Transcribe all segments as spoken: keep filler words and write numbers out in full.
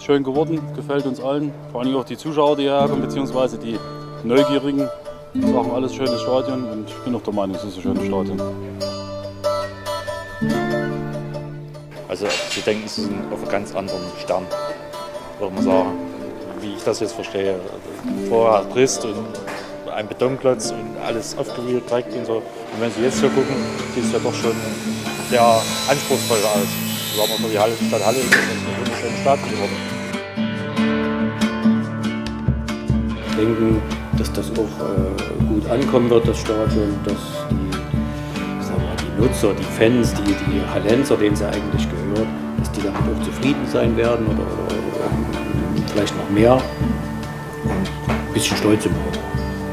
schön geworden, gefällt uns allen. Vor allem auch die Zuschauer, die hierher kommen, beziehungsweise die Neugierigen. Sagen alles schönes Stadion und ich bin auch der Meinung, es ist ein schönes Stadion. Also Sie denken, es ist auf einem ganz anderen Stern, würde man sagen, wie ich das jetzt verstehe. Vorher Trist und ein Betonklotz und alles aufgewühlt direkt und so. Und wenn Sie jetzt so gucken, sieht es ja doch schon sehr anspruchsvoll aus. Sagen wir mal, die Halle, Stadt Halle ist eine wunderschöne Stadt geworden. Ich denke, dass das auch äh, gut ankommen wird, das Stadion, dass die, sagen wir, die Nutzer, die Fans, die, die Hallenser, denen es ja eigentlich gehört, dass die damit auch zufrieden sein werden oder, oder, oder vielleicht noch mehr und ein bisschen stolz sind auch.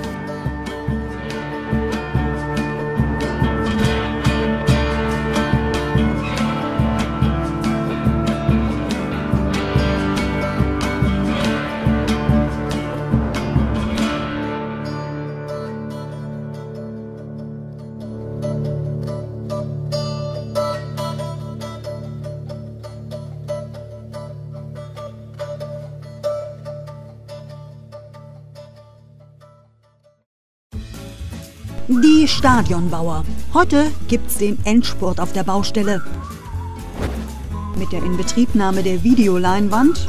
Die Stadionbauer. Heute gibt's den Endspurt auf der Baustelle. Mit der Inbetriebnahme der Videoleinwand,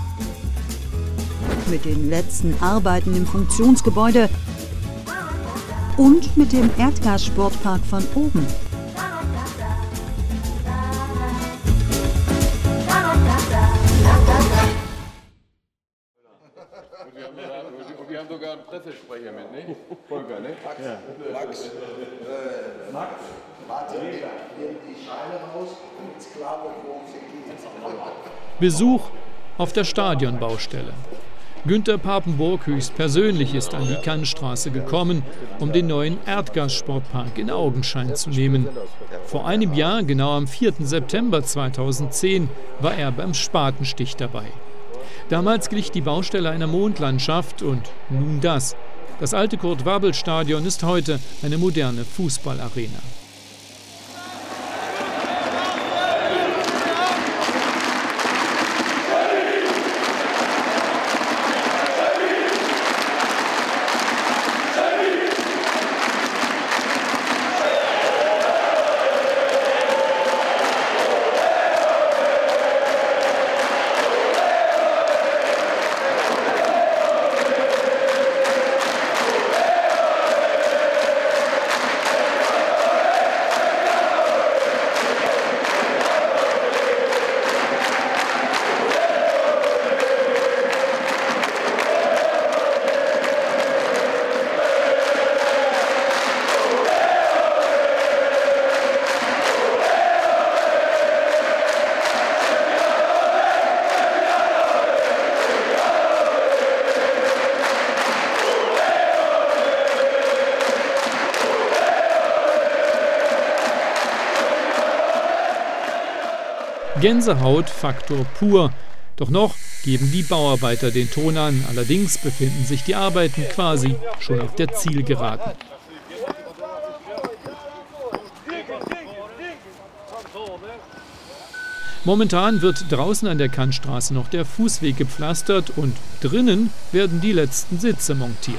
mit den letzten Arbeiten im Funktionsgebäude und mit dem Erdgassportpark von oben. Wir haben sogar einen Pressesprecher mit, ne? Volker, ne? Max, ja. Max, äh, Max, warte, nimm die Scheine raus, damit es klar wird, worum es geht. Besuch auf der Stadionbaustelle. Günter Papenburg höchstpersönlich ist an die Kannstraße gekommen, um den neuen Erdgassportpark in Augenschein zu nehmen. Vor einem Jahr, genau am vierten September zweitausendzehn, war er beim Spatenstich dabei. Damals glich die Baustelle einer Mondlandschaft und nun das. Das alte Kurt-Wabel-Stadion ist heute eine moderne Fußballarena. Gänsehaut-Faktor pur. Doch noch geben die Bauarbeiter den Ton an. Allerdings befinden sich die Arbeiten quasi schon auf der Zielgeraden. Momentan wird draußen an der Kannstraße noch der Fußweg gepflastert und drinnen werden die letzten Sitze montiert.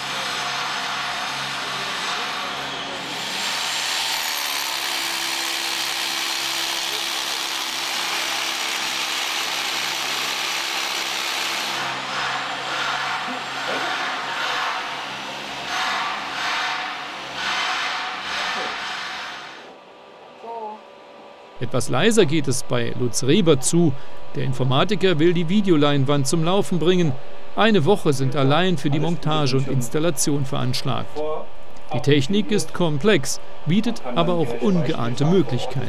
Etwas leiser geht es bei Lutz Reber zu. Der Informatiker will die Videoleinwand zum Laufen bringen. Eine Woche sind allein für die Montage und Installation veranschlagt. Die Technik ist komplex, bietet aber auch ungeahnte Möglichkeiten.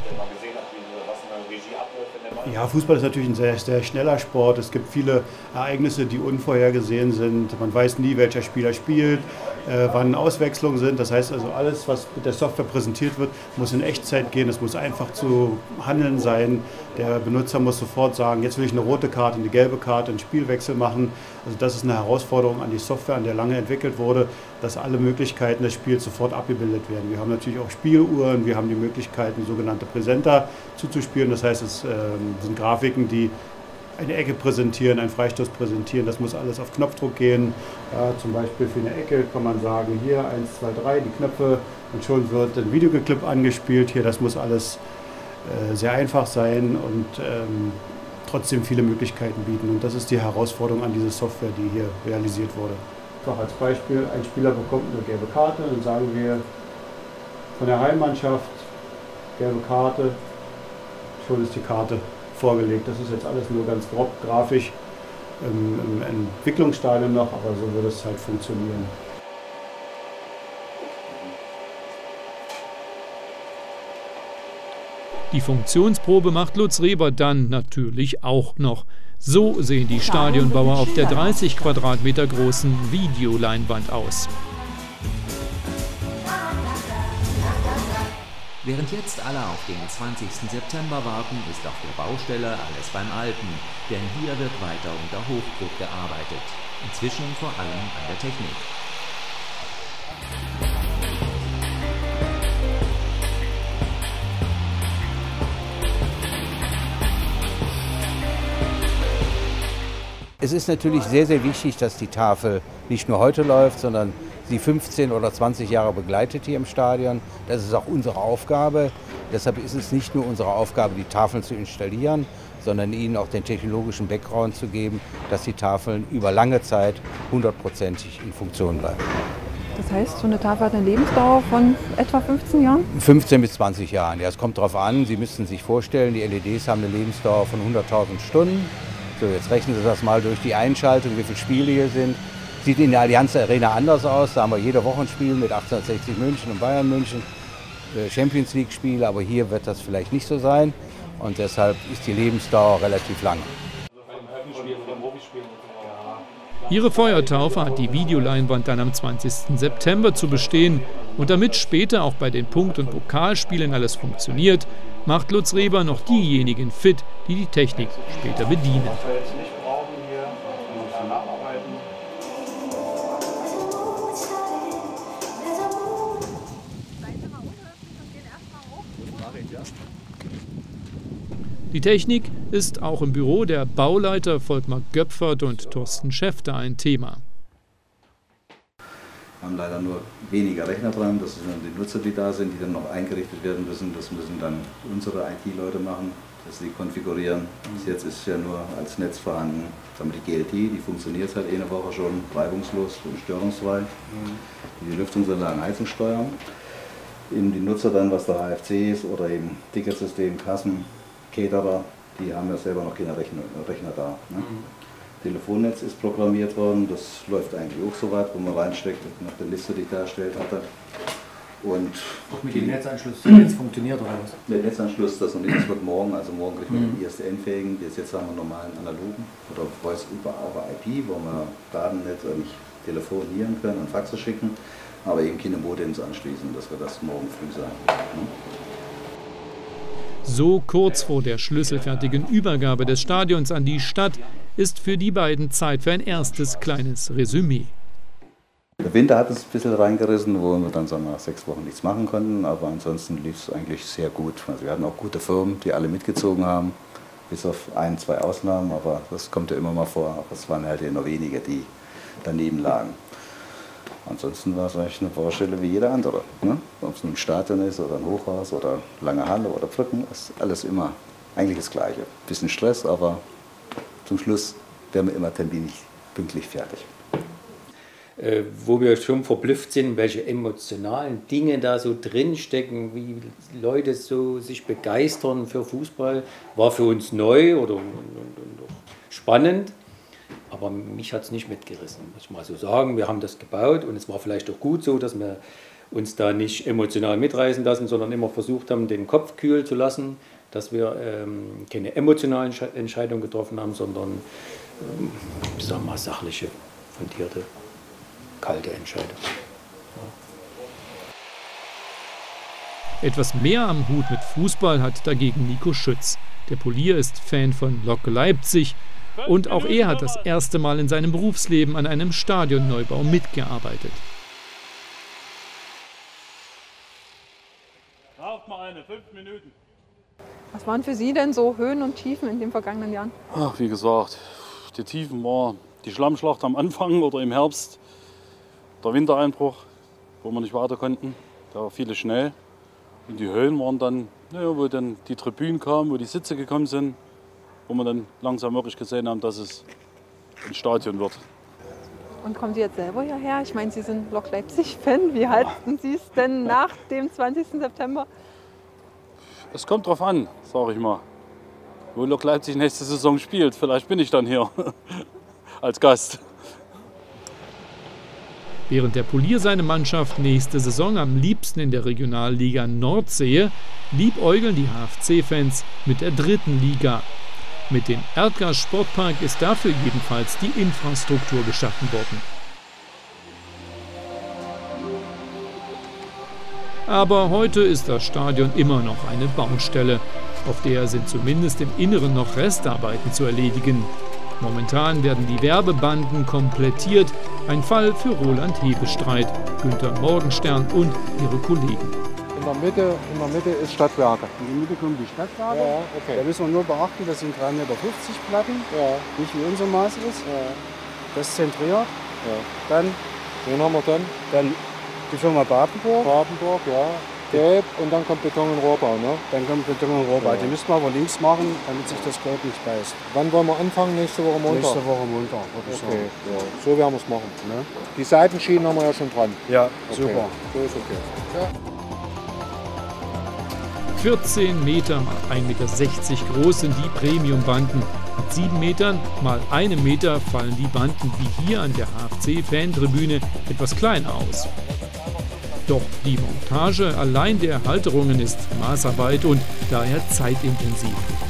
Ja, Fußball ist natürlich ein sehr, sehr schneller Sport. Es gibt viele Ereignisse, die unvorhergesehen sind. Man weiß nie, welcher Spieler spielt, äh, wann Auswechslungen sind. Das heißt also, alles, was mit der Software präsentiert wird, muss in Echtzeit gehen. Es muss einfach zu handeln sein. Der Benutzer muss sofort sagen, jetzt will ich eine rote Karte, eine gelbe Karte, einen Spielwechsel machen. Also das ist eine Herausforderung an die Software, an der lange entwickelt wurde, dass alle Möglichkeiten des Spiels sofort abgebildet werden. Wir haben natürlich auch Spieluhren, wir haben die Möglichkeiten, sogenannte Präsenter zuzuspielen. Das heißt, es äh, sind Grafiken, die eine Ecke präsentieren, einen Freistoß präsentieren. Das muss alles auf Knopfdruck gehen. Ja, zum Beispiel für eine Ecke kann man sagen, hier eins, zwei, drei, die Knöpfe, und schon wird ein Videoclip angespielt. Hier, das muss alles äh, sehr einfach sein und ähm, trotzdem viele Möglichkeiten bieten. Und das ist die Herausforderung an diese Software, die hier realisiert wurde. Doch als Beispiel, ein Spieler bekommt eine gelbe Karte, dann sagen wir von der Heimmannschaft, gelbe Karte, schon ist die Karte vorgelegt. Das ist jetzt alles nur ganz grob grafisch im, im Entwicklungsstadium noch, aber so wird es halt funktionieren. Die Funktionsprobe macht Lutz Reber dann natürlich auch noch. So sehen die Stadionbauer auf der dreißig Quadratmeter großen Videoleinwand aus. Während jetzt alle auf den zwanzigsten September warten, ist auf der Baustelle alles beim Alten, denn hier wird weiter unter Hochdruck gearbeitet. Inzwischen vor allem an der Technik. Es ist natürlich sehr, sehr wichtig, dass die Tafel nicht nur heute läuft, sondern sie fünfzehn oder zwanzig Jahre begleitet hier im Stadion. Das ist auch unsere Aufgabe. Deshalb ist es nicht nur unsere Aufgabe, die Tafeln zu installieren, sondern ihnen auch den technologischen Background zu geben, dass die Tafeln über lange Zeit hundertprozentig in Funktion bleiben. Das heißt, so eine Tafel hat eine Lebensdauer von etwa fünfzehn Jahren? fünfzehn bis zwanzig Jahren. Ja, es kommt darauf an. Sie müssten sich vorstellen, die L E Ds haben eine Lebensdauer von hunderttausend Stunden. So, jetzt rechnen Sie das mal durch die Einschaltung, wie viele Spiele hier sind. Sieht in der Allianz Arena anders aus. Da haben wir jede Woche ein Spiel mit achtzehnhundertsechzig München und Bayern München, Champions League Spiele, aber hier wird das vielleicht nicht so sein. Und deshalb ist die Lebensdauer relativ lang. Ihre Feuertaufe hat die Videoleinwand dann am zwanzigsten September zu bestehen. Und damit später auch bei den Punkt- und Pokalspielen alles funktioniert, macht Lutz Reber noch diejenigen fit, die die Technik später bedienen. Die Technik ist auch im Büro der Bauleiter Volkmar Göpfert und Thorsten Schäfter ein Thema. Wir haben leider nur weniger Rechner dran, das sind dann die Nutzer, die da sind, die dann noch eingerichtet werden müssen. Das müssen dann unsere I T-Leute machen, dass sie konfigurieren. Bis jetzt ist es ja nur als Netz vorhanden. Dann haben wir die G L T, die funktioniert seit einer Woche schon reibungslos und störungsfrei. Die die Lüftungsanlagen, Heizung steuern. Eben die Nutzer dann, was der H F C ist oder eben Ticketsystem, Kassen, Caterer, die haben ja selber noch keine Rechner, Rechner da. Ne? Telefonnetz ist programmiert worden, das läuft eigentlich auch so weit, wo man reinsteckt, nach der Liste, die ich dargestellt hatte. Und auch mit dem Netzanschluss, der jetzt funktioniert oder was? Der Netzanschluss, das noch nicht, das wird morgen, also morgen kriegen wir den I S D N-fähigen, jetzt haben wir normalen analogen oder Voice über I P, wo wir Daten nicht, nicht telefonieren können und Faxe schicken, aber eben keine Modems anschließen, dass wir das morgen früh sein werden. So kurz vor der schlüsselfertigen Übergabe des Stadions an die Stadt ist für die beiden Zeit für ein erstes kleines Resümee. Der Winter hat es ein bisschen reingerissen, wo wir dann sagen wir, sechs Wochen nichts machen konnten, aber ansonsten lief es eigentlich sehr gut. Also wir hatten auch gute Firmen, die alle mitgezogen haben, bis auf ein, zwei Ausnahmen, aber das kommt ja immer mal vor. Aber es waren halt ja nur wenige, die daneben lagen. Ansonsten war es eigentlich eine Baustelle wie jeder andere. Ne? Ob es nun ein Stadion ist oder ein Hochhaus oder lange Halle oder Brücken, ist alles immer eigentlich das Gleiche. Ein bisschen Stress, aber zum Schluss werden wir immer terminlich pünktlich fertig. Äh, wo wir schon verblüfft sind, welche emotionalen Dinge da so drinstecken, wie Leute so sich begeistern für Fußball, war für uns neu oder und, und, und spannend. Aber mich hat es nicht mitgerissen, muss ich mal so sagen. Wir haben das gebaut und es war vielleicht auch gut so, dass wir uns da nicht emotional mitreißen lassen, sondern immer versucht haben, den Kopf kühl zu lassen, dass wir ähm, keine emotionalen Entscheidungen getroffen haben, sondern ähm, ich sag mal, sachliche, fundierte, kalte Entscheidungen. Ja. Etwas mehr am Hut mit Fußball hat dagegen Nico Schütz. Der Polier ist Fan von Lok Leipzig. Und auch er hat das erste Mal in seinem Berufsleben an einem Stadionneubau mitgearbeitet. Raucht mal eine, fünf Minuten. Was waren für Sie denn so Höhen und Tiefen in den vergangenen Jahren? Ach, wie gesagt, die Tiefen war die Schlammschlacht am Anfang oder im Herbst, der Wintereinbruch, wo wir nicht weiter konnten. Da war vieles schnell. Und die Höhen waren dann, naja, wo dann die Tribünen kamen, wo die Sitze gekommen sind, wo wir dann langsam wirklich gesehen haben, dass es ein Stadion wird. Und kommen Sie jetzt selber hierher? Ich meine, Sie sind Lok Leipzig-Fan. Wie halten Sie es denn nach dem zwanzigsten September? Es kommt drauf an, sage ich mal, wo Lok Leipzig nächste Saison spielt. Vielleicht bin ich dann hier als Gast. Während der Polier seine Mannschaft nächste Saison am liebsten in der Regionalliga Nord sehe, liebäugeln die H F C-Fans mit der dritten Liga. Mit dem Erdgas Sportpark ist dafür jedenfalls die Infrastruktur geschaffen worden. Aber heute ist das Stadion immer noch eine Baustelle. Auf der sind zumindest im Inneren noch Restarbeiten zu erledigen. Momentan werden die Werbebanden komplettiert. Ein Fall für Roland Hebestreit, Günter Morgenstern und ihre Kollegen. In der Mitte, in der Mitte ist Stadtwerke. In die Mitte kommen die Stadtwerke. Ja, okay. Da müssen wir nur beachten, das sind drei Meter fünfzig Platten, ja. Nicht wie unser Maß ist. Ja. Das ist zentriert. Ja. Dann, Wen haben wir dann? Dann die Firma Babenburg. Babenburg, ja. Gelb und dann kommt Beton und Rohbau, ne? Dann kommt Beton und Rohbau. Ja. Die müssen wir aber links machen, damit sich das Gelb nicht beißt. Wann wollen wir anfangen? Nächste Woche Montag? Nächste Woche Montag, würde ich okay. sagen. Ja. So werden wir es machen. Ne? Die Seitenschienen haben wir ja schon dran. Ja, okay. super. So ist okay. Ja. vierzehn Meter mal ein Meter sechzig groß sind die Premium-Banden. Mit sieben Metern mal einem Meter fallen die Banden wie hier an der H F C-Fantribüne etwas kleiner aus. Doch die Montage allein der Halterungen ist Maßarbeit und daher zeitintensiv.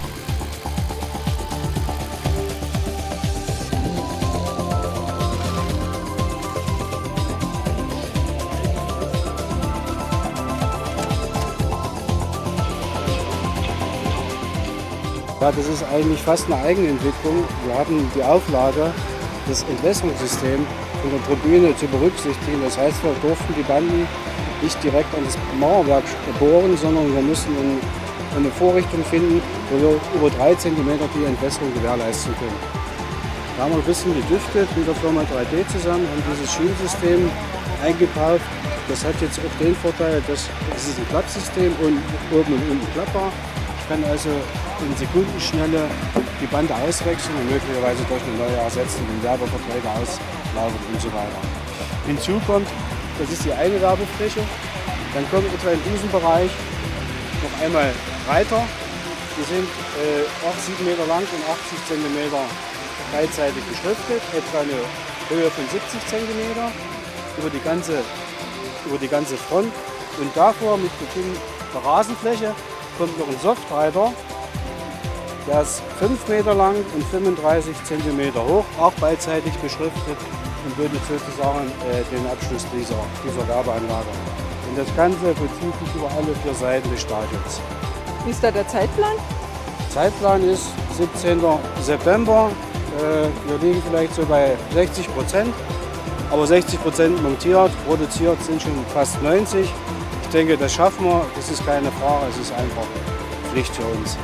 Ja, das ist eigentlich fast eine Eigenentwicklung. Wir hatten die Auflage, das Entwässerungssystem von der Tribüne zu berücksichtigen. Das heißt, wir durften die Banden nicht direkt an das Mauerwerk bohren, sondern wir mussten eine Vorrichtung finden, wo wir über drei Zentimeter die Entwässerung gewährleisten können. Da haben wir ein bisschen gedüftet mit der Firma drei D zusammen, haben dieses Schienensystem eingebaut. Das hat jetzt auch den Vorteil, dass es ist ein Klappsystem und oben und unten klappbar. Ich kann also in Sekundenschnelle die Bande auswechseln und möglicherweise durch eine neue ersetzen, wenn Werbeverträge auslaufen und so weiter. Hinzu kommt, das ist die eine Werbefläche, dann kommt etwa in diesem Bereich noch einmal Reiter. Die sind äh, acht, sieben Meter lang und achtzig Zentimeter beidseitig beschriftet, etwa eine Höhe von siebzig Zentimeter über die ganze, über die ganze Front. Und davor mit Beginn der Rasenfläche kommt noch ein Softreiter, der ist fünf Meter lang und fünfunddreißig Zentimeter hoch, auch beidseitig beschriftet und bildet sozusagen äh, den Abschluss dieser, dieser Werbeanlage. Und das Ganze bezieht sich über alle vier Seiten des Stadions. Wie ist da der Zeitplan? Zeitplan ist siebzehnten September. Äh, wir liegen vielleicht so bei sechzig Prozent, aber sechzig Prozent montiert, produziert sind schon fast neunzig. Ich denke, das schaffen wir, das ist keine Frage, es ist einfach Pflicht für uns.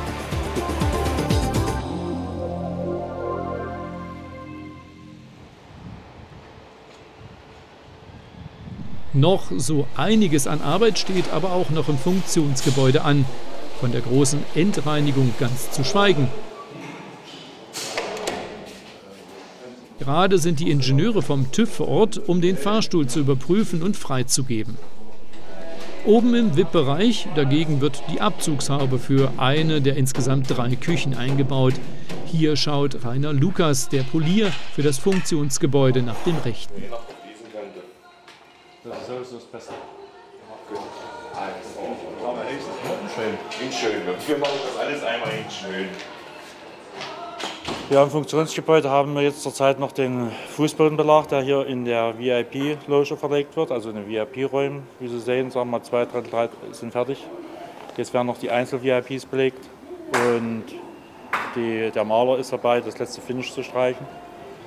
Noch so einiges an Arbeit steht aber auch noch im Funktionsgebäude an. Von der großen Endreinigung ganz zu schweigen. Gerade sind die Ingenieure vom TÜV vor Ort, um den Fahrstuhl zu überprüfen und freizugeben. Oben im V I P-Bereich dagegen wird die Abzugshaube für eine der insgesamt drei Küchen eingebaut. Hier schaut Rainer Lukas, der Polier, für das Funktionsgebäude nach dem Rechten. Das ist sowieso das Beste. Schön. In schön. Wir machen das alles einmal in schön. Ja, im Funktionsgebäude haben wir jetzt zurzeit noch den Fußbodenbelag, der hier in der V I P-Loge verlegt wird, also in den V I P-Räumen. Wie Sie sehen, sagen wir zwei Drittel, drei sind fertig. Jetzt werden noch die Einzel-V I Ps belegt und die, der Maler ist dabei, das letzte Finish zu streichen.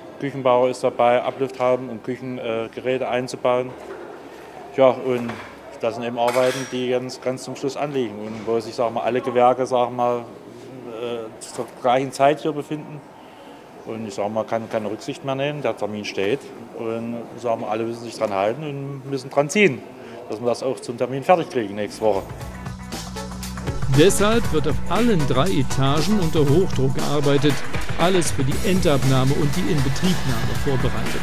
Küchenbauer ist dabei, Ablufthauben und Küchengeräte äh, einzubauen. Ja, und das sind eben Arbeiten, die ganz, ganz zum Schluss anliegen und wo sich, sagen wir, alle Gewerke, sagen wir, zur gleichen Zeit hier befinden. Und ich sage mal, kann keine Rücksicht mehr nehmen, der Termin steht. Und sagen wir, alle müssen sich dran halten und müssen dran ziehen, dass wir das auch zum Termin fertig kriegen nächste Woche. Deshalb wird auf allen drei Etagen unter Hochdruck gearbeitet, alles für die Endabnahme und die Inbetriebnahme vorbereitet.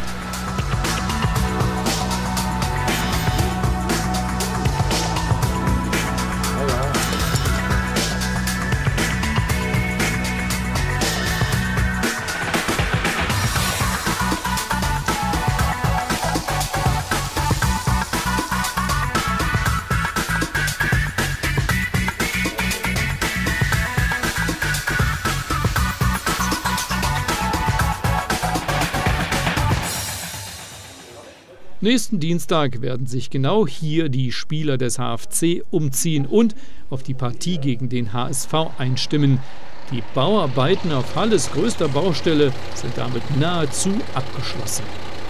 Nächsten Dienstag werden sich genau hier die Spieler des H F C umziehen und auf die Partie gegen den H S V einstimmen. Die Bauarbeiten auf Halles größter Baustelle sind damit nahezu abgeschlossen.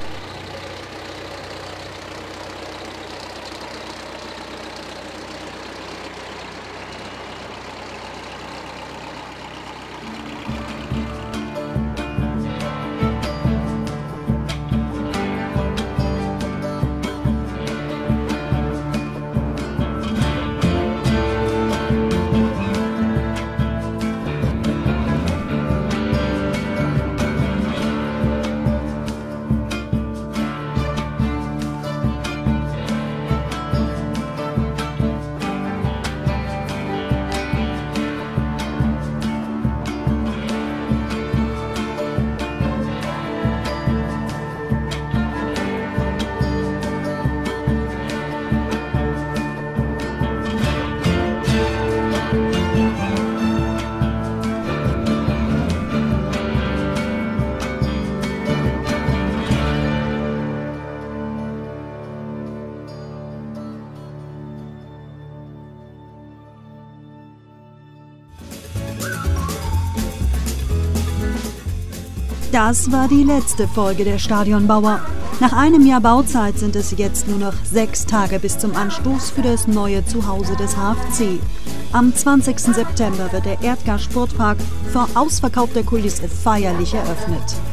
Das war die letzte Folge der Stadionbauer. Nach einem Jahr Bauzeit sind es jetzt nur noch sechs Tage bis zum Anstoß für das neue Zuhause des H F C. Am zwanzigsten September wird der Erdgas Sportpark vor ausverkaufter Kulisse feierlich eröffnet.